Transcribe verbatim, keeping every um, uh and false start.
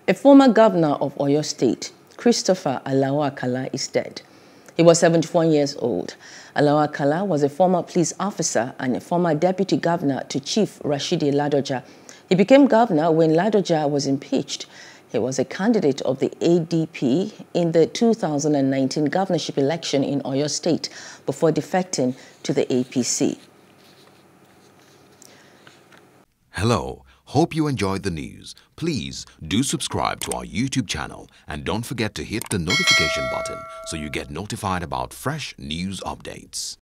A former governor of Oyo State, Christopher Alao-Akala, is dead. He was seventy-four years old. Alao-Akala was a former police officer and a former deputy governor to Chief Rashidi Ladoja. He became governor when Ladoja was impeached. He was a candidate of the A D P in the two thousand nineteen governorship election in Oyo State before defecting to the A P C. Hello, hope you enjoyed the news. Please do subscribe to our YouTube channel and don't forget to hit the notification button so you get notified about fresh news updates.